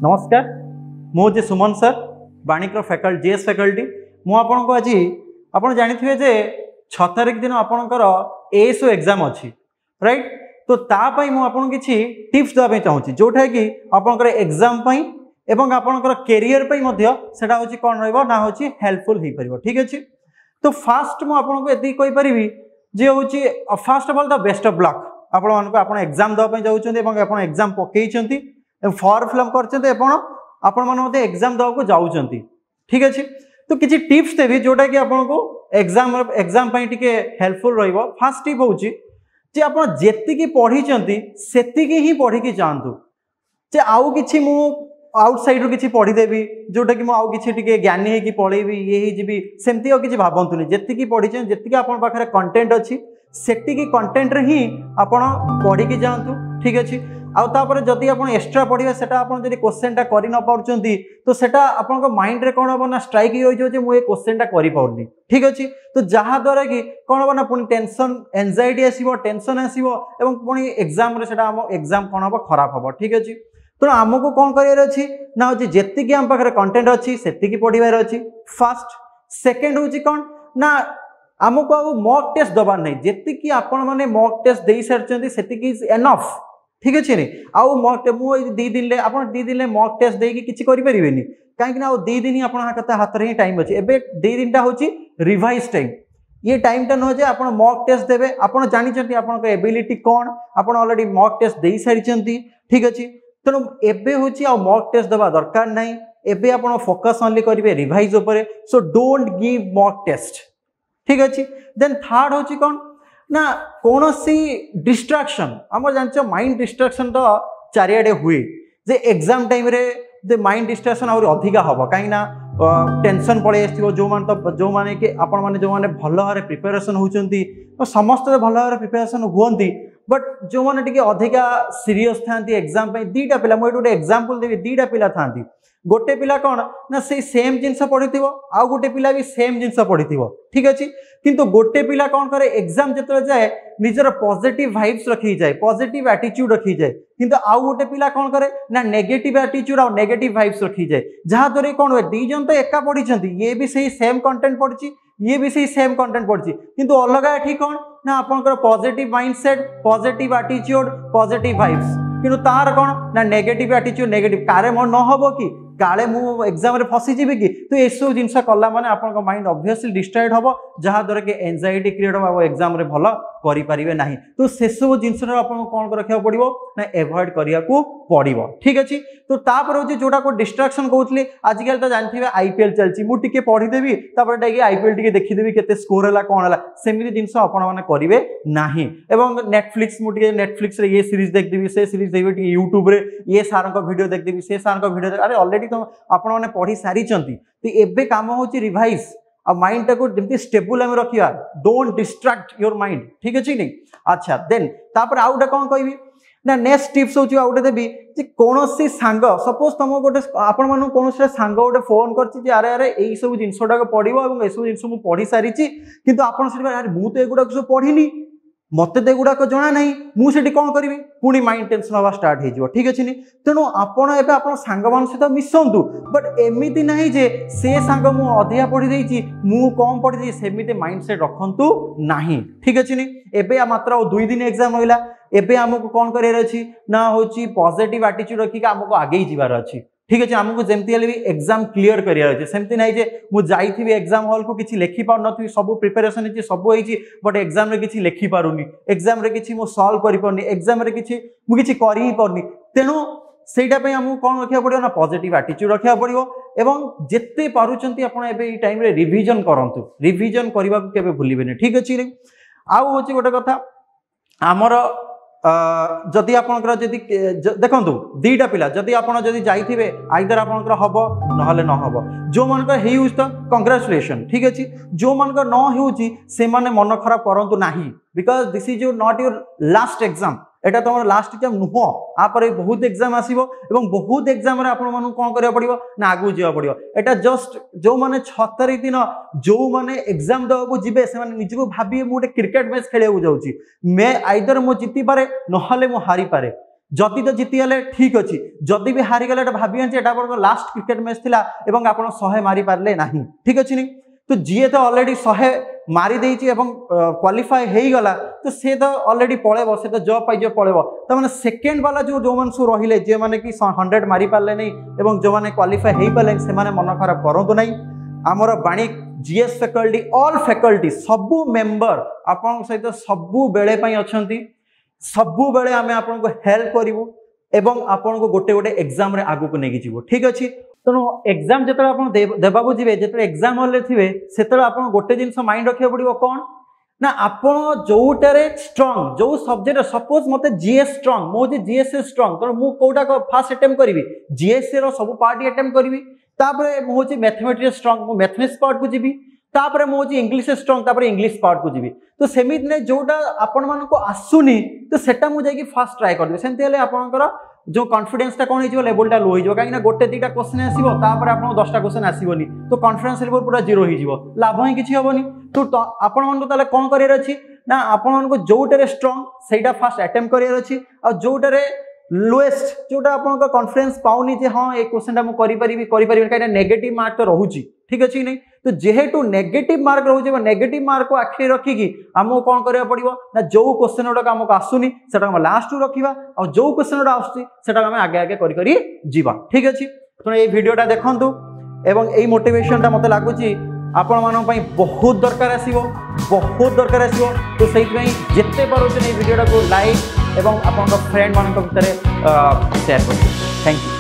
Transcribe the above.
नमस्कार मुझे Suman sir Banikar faculty GS faculty मुझे आज आप जानी जे 6 तारिख दिन आपणकर एएसओ एग्जाम अच्छी राइट। तो तापाई मुझे किसी टिप्स देवाई चाहूँगी जोटा कि आपणकर एग्जाम एवं आपणकर कैरियर सेटा हूँ कौन रहा हूँ हेल्पफुल हो पार। ठीक अच्छे तो फास्ट मुझे कहीपरि जे हूँ first of all the best of luck आप एग्जाम देवाई जाऊँच एग्जाम पकई फॉर्म फिलअप कर एग्जाम देवा जाऊँ। ठीक अच्छे तो किसी टिप्स देवी जोटा कि आपको एग्जाम टिके हेल्पफुल रहिबो। फास्ट टिप हूँ जे आप जी पढ़ी से ही पढ़ी जातु जे आउ कि आउटसाइड किसी पढ़ीदेवी जोटा कि मुझे ज्ञानी होगी पढ़ेबी ये जी सेमती किसी भावतुनि जी पढ़ी जी आप कंटेंट अच्छी सेटिकी कंटेंट रे ही आप पढ़ी जातु। ठीक अच्छे आउे जदि आप एक्सट्रा पढ़े से क्वेश्चन टा कर तो सेटा आपन माइंड रे कौन हम ना स्ट्राइक हो मुझे क्वेश्चन टा कर पार्नी। ठीक अच्छे तो जहाँ द्वारा कि कौन हम ना पुणी टेंशन एंजाइटी आसो टेंशन आसो पुणी एग्जाम एग्जाम कौन हम खराब हम। ठीक अच्छे तो आमको कौन करार ना जी आम पाखे कंटेंट अच्छी से पढ़ार अच्छी फास्ट। सेकेंड हूँ कौन ना आमको आ मॉक टेस्ट दबार नहीं जी आपण मैंने मॉक टेस्ट दे सारी से एनफ। ठीक अच्छे नहीं आउ मॉक मुझे दी दिन मॉक टेस्ट देकी किसी करें कहीं दी दिन आप हाथ में ही टाइम अच्छे एवं दी दिन हूँ रिवाइज टाइम ये टाइम टा नुह आप मॉक टेस्ट देवे आप जानते आप एबिलिटी कौन आप ऑलरेडी मॉक टेस्ट दे सारी। ठीक अच्छे तेणु एबे हूँ आ मॉक टेस्ट देवा दरकार नहीं एबे आप फोकस ओनली करेंगे रिवाइज उपर so don't give mock test. ठीक अच्छे देन थर्ड हूँ कौन ना कौन सी डिस्ट्राक्शन आम जान माइंड डिस्ट्राक्शन तो चारियाडे हुए जे एग्जाम टाइम रे माइंड डिस्ट्राक्शन आहुरी अधिका हम कहीं टेंशन पड़े जो मैंने कि आपण मैंने जो मैंने भल भाव प्रिपेरेसन होती समस्त भल भाव प्रिपेरेसन हुई बट जो मैंने टी अधिका सीरीयस था एग्जाम दीटा पिला मुझे गोटे एग्जांपल देवी दीटा पिला था गोटे पिला कौन ना से सेम जिनस पढ़ी आउ गोटे पिला भी सेम जिनस पढ़ी। ठीक अच्छे किंतु गोटे पिला कौन करे एग्जाम जो जाए निजर पॉजिटिव वाइब्स रखी जाए पॉजिटिव एटीट्यूड रखी जाए किंतु आउ गोटे पिला कौन करे ना नेगेटिव एटीट्यूड और नेगेटिव वाइब्स रखी जाए जहाँ द्वारा कौन हुए दी जन तो एका पढ़ी ये भी सही सेम कंटेंट पढ़ी ये भी सही सेम कंटेंट पढ़ी किंतु अलग एठी कौन ना आपनकर positive mindset positive attitude positive vibes किंतु तार कौन ना नेगेटिव एटीट्यूड नेगेटिव कारे मोर न हबो कि काले मु एग्जाम रे फसीजी कि तो ये सब जिनस कला माने आपन माइंड ऑब्वियसली डिस्ट्रैक्ट हम जहाँ द्वारा कि एंजाइटी क्रिएट हम एग्जाम रे भल करें ना तो से सब जिनस कौन रखा पड़ो ना एवॉइड करने को पड़ो। ठीक अच्छे तो तापर हूँ जोटा को डिस्ट्राक्शन कहते आजिकल तो जानते आईपीएल चलती मुझे पढ़ीदेवी आईपीएल टी देखीदेवी के स्कोर है कौन है सेमती जिन करेंगे ना नेटफ्लिक्स मुझे नेटफ्लिक्स ये सीरीज देखदेवी से सीरीज देखिए यूट्यूब रे ये सार वीडियो देखदेवी से सार वीडियो अरे ऑलरेडी तो आपण मैंने पढ़ी सारी तो एबे काम हूँ रिवाइज आ माइंड टाको जमी स्टेबल आम रखा डोंट डिस्ट्रैक्ट योर माइंड। ठीक अच्छे नहीं अच्छा देन तापर आउ गोटे कौन कहि ना नेक्स्ट टिप्स हूँ आउ गोटे देवी कौन सी सांग सपोज तुम गोटे आपण कौन सांग गोटे फोन कर अरे अरे यही सब जिनसटा पढ़ो और सब जिन मुझे पढ़ी सारी कितु आप अरे मुझे एगुड़ा सब पढ़ी मत तो एगुड़ाक जना ना मुझे कौन करी पुणी माइंड टेंशन हवा स्टार्ट हो। ठीक अच्छे नहीं तेणु आपड़ सांग मान सहित मिसतु बट एमती ना जे से सांग मु अधिका पढ़ी मु कम पढ़ी सेमती माइंड सेट रखु ना। ठीक अच्छे नहीं एबे मात्र 2 दिन एग्जाम रहा एबे आमको कौन करार अच्छी ना हूँ पॉजिटिव एटीट्यूड रखिक आमको आगे जीवार अच्छी। ठीक अच्छे आमको जमती भी एग्जाम क्लीयर करार अच्छे सेमती ना जे मुझे एग्जाम हॉल को किसी लिखि पार नी सब प्रिपेरेसन है सब होती बट एग्जाम रे किसी लिखि पारुनी एग्जाम रे किसी मु सॉल्व करि पारुनी एग्जाम रे किसी मुझे कर ही पारुनी तेणु सेटापी आमको कौन रखा पड़ो ना पॉजिटिव एटीट्यूड रखा पड़ो एवं जिते पारुचंती आपण एबे टाइम रे रिवीजन करंतु रिवीजन करबा को केबे भूलिबेनी। ठीक अच्छे आउ होची गोटे कथा आमर जदि आपणकर जदि देखु दीटा पिला जदि आप जाइए आइदर आपणकर हम ना हम जो मानकर हो तो कंग्रेचुलेसन। ठीक अच्छे जो मानकर न हो मन खराब करूँ ना because this is your not your last exam एटा तुम लास्ट एग्जाम नुह आपर बहुत एग्जाम आसो बहुत एग्जाम कौन करा पड़ो ना आगू जा पड़ो एटा जस्ट जो मैंने 6 तारिख दिन जो मैंने एग्जाम देवाक जी से निजक भाविए मुझे क्रिकेट मैच खेल जाऊँगी मैं आइदर मु जीति पारे ना मु हारी पारे जदि तो जीतीगले ठीक अच्छे जदि भी हारीगले भावी एटा लास्ट क्रिकेट मैच थिला एवं आप 100 मारी पारे ना ठीक अच्छे नहीं तो जी तो अलरेडी 100 मारी देइछि क्वालिफाई हो गला तो सी तो अलरेडी पलैब से तो जॉब पाई पलैब तो मैंने सेकेंड वाला जो मैंने सब रहिले जे मैंने कि 100 मारी पारे नहीं जो मैंने क्वालिफाई हो पारे से मन खराब करूँ ना आमर बाणी जीएस फैकल्टी ऑल फैकल्टी सबू मेंबर आपण सहित सबू बेले अच्छा सबू बेले आम आपको हेल्प करूँ एवं आपन को गोटे गोटे एग्जाम रे आगु को नेकी जीवो ठीक अच्छे तेणु एग्जाम जो आप देवाक जी जो एग्जाम हॉल थे से आप गोटे जिन माइंड रखा पड़ो कौन ना आपड़ जोटारे स्ट्रंग जो सब्जेक्ट सपोज मत जीएस स्ट्रंग मो जीएस स्ट्रंग तेणु मुझे कौटा फास्ट अटेम्प्ट करी जीएस सब पार्ट अटेम्प्ट करी मुझे मैथमेटिक्स स्ट्रंग मु मैथमेटिक्स पार्ट को जीवी तापर मुझे इंग्लिश स्ट्रंग तापर इंग्लिश पार्ट को जीवी तो सेमिति ने जोटा आपण मान को आसुनी तो सेटा मुझे फास्ट ट्राए कर सेमती आपंकर जो कॉन्फिडेंस टा कौन हो लेवल टा लो हो कहीं गोटे दुटा क्वेश्चन आसो आप 10टा क्वेश्चन आसोनी तो कॉन्फिडेंस लेवल पूरा जीरो हो लाभ ही किसी हेनी तो आपण मान को कौन करार अच्छी ना आपण को जोटारे स्ट्रंग से फास्ट अटेम्प्ट करार अच्छी आ जोटारे लोएस्ट जोटा आप कॉन्फिडेंस पाऊनी जे हाँ ये क्वेश्चन मुझे कहीं नेगेटिव मार्क तो रोचे ठीक अच्छे नहीं तो जेहेतु नेगेटिव मार्क रोचे नेगेटिव मार्क को आखिरी रखिकी आमको कौन करा पड़ो ना जो क्वेश्चन गुड़ाक आमको आसुनी से लास्ट रखा और जो क्वेश्चन गुड़ा आसटा आम आगे आगे करी जीवा ठीक अच्छे तेणु ये वीडियोटा देखूँ एवं यही मोटिवेशनटा मत लगुच आपण मान बहुत दरकार आसो बहुत दरकार आसो तो से जिते पार्टी वीडियोटा को लाइक एवं आप फ्रेंड मान भितर शेयर कर थैंक यू।